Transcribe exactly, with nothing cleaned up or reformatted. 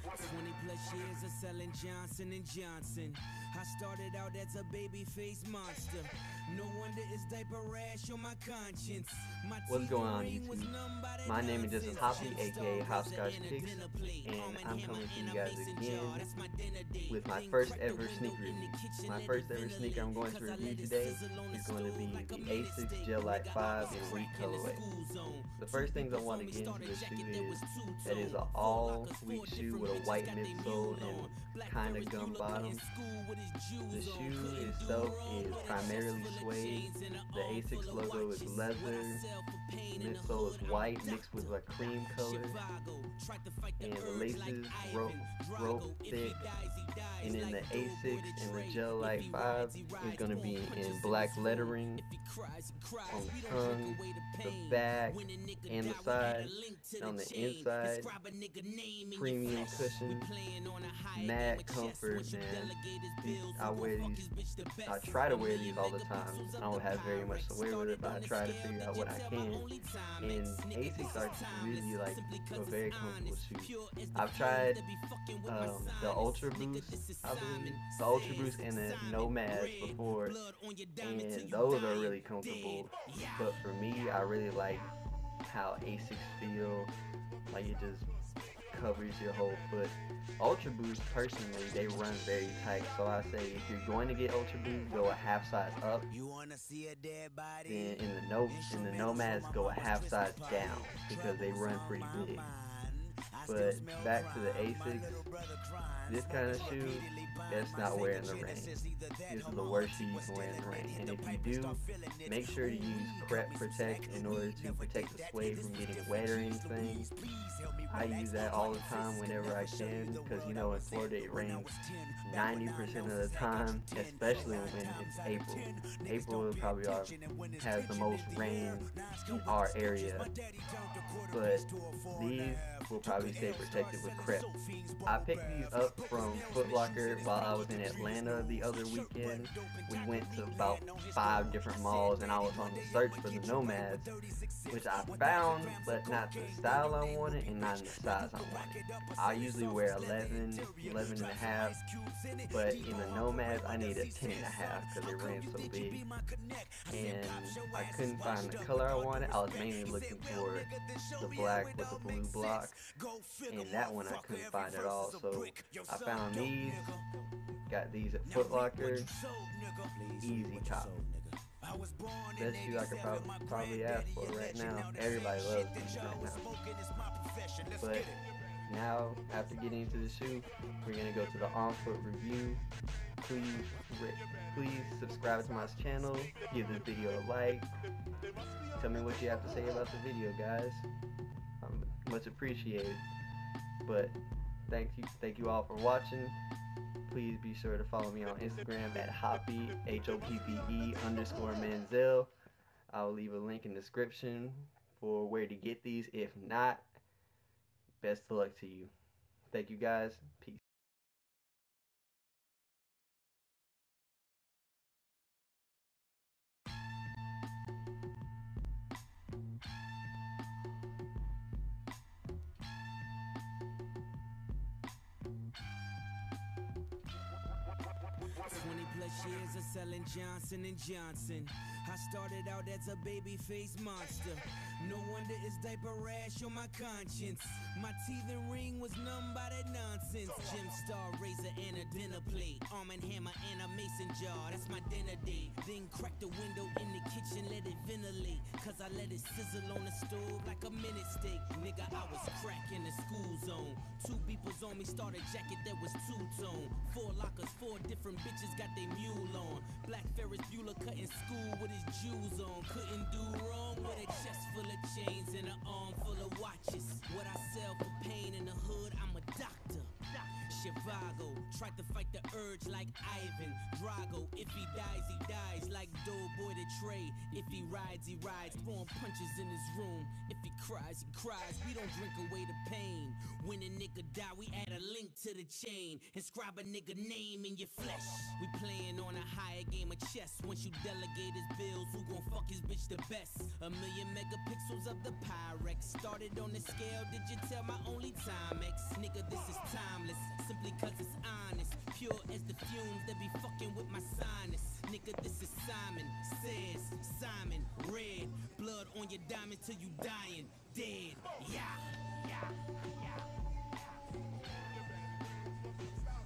twenty plus years of selling Johnson and Johnson. I started out as a baby face monster. No wonder it's diaper rash on my conscience. My What's going on, YouTube? My name is Justin Hoppy, aka Hopscotch Picks, and I'm coming to you guys again with my first ever sneaker review. My first ever sneaker I'm going to review today is going to be the Asics Gel Lyte five in wheat colorway. The first things I want to get into the shoe is that it's an all wheat shoe with a white midsole and kind of gum bottom. The shoe itself is primarily suede. The Asics logo is leather. Midsole is white mixed with a cream color, and the laces rope, rope thick. And then the Asics and the Gel Lyte five is going to be in black lettering on the tongue, the back, and the side. And on the inside, premium cushion, mad comfort, man. I wear these, I try to wear these all the time. I don't have very much to wear with it, but I try to figure out what I can. And Asics are really like a very comfortable shoe. I've tried um, the Ultra Boost, I believe, the Ultra Boost and the Nomads before, and those are really comfortable. But for me, I really like how Asics feel, like it just covers your whole foot. Ultra Boost, personally, they run very tight, so I say if you're going to get Ultra Boost, go a half size up. Then in the no in the Nomads, go a half size down because they run pretty big. But back to the Asics, this kind of shoe, that's not wearing the rain. This is the worst shoe you can wear in the rain. And if you do, make sure to use Crep Protect in order to protect the suede from getting wet or anything. I use that all the time whenever I can, because you know in Florida it rains ninety percent of the time, especially when it's April. April probably are, has the most rain in our area, but these will probably stay protected with Crep. I picked these up from Foot Locker while I was in Atlanta the other weekend. We went to about five different malls and I was on the search for the Nomads, which I found, but not the style I wanted and not in the size I wanted. I usually wear eleven, eleven and a half, but in the Nomads I need a ten and a half because it ran so big. And I couldn't find the color I wanted. I was mainly looking for the black with the blue block, and that one I couldn't find at all. So I found these, got these at Foot Locker. Easy top. Best shoe I could probably, probably ask for right now. Everybody loves these right now. But now, after getting into the shoe, we're going to go to the on-foot review. Please, please subscribe to my channel. Give this video a like. Tell me what you have to say about the video, guys. I'm much appreciated. But thank you, thank you all for watching. Please be sure to follow me on Instagram at Hoppy, H O P P E underscore Manziel. I'll leave a link in the description for where to get these. If not, best of luck to you. Thank you guys. Peace. twenty plus years of selling Johnson and Johnson. I started out as a baby face monster. No wonder it's diaper rash on my conscience. My teeth and ring was numb by that nonsense. Gym star, razor, and a dinner plate. Arm and hammer and a mason jar, that's my dinner date. Then crack the window in the kitchen, let it ventilate. Cause I let it sizzle on the stove like a minute steak. Nigga, I was cracking the school zone. Two beepers on me, started jacket that was two-tone. Four lockers, four different bitches got they mule on. Black Ferris Bueller cutting school with his jewels on. Couldn't do wrong with a chest full of chains and an arm full of watches. What I sell for pain in the hood, I'm a doctor. Chivago, tried to fight the urge like Ivan Drago. If he dies, he dies like Doughboy the Trey. If he rides, he rides, throwing punches in his room. If he cries, he cries. We don't drink away the pain. When a nigga die, we add a link to the chain. Inscribe a nigga name in your flesh. We playing on a higher game of chess. Once you delegate his bills, who gon' fuck his bitch the best? A million megapixels of the Pyrex. Started on the scale, did you tell my only Timex? Nigga, this is time because it's honest. Pure as the fumes that be fucking with my sinus. Nigga, this is Simon Says, Simon Red. Blood on your diamond till you dying dead. Yeah, yeah, yeah.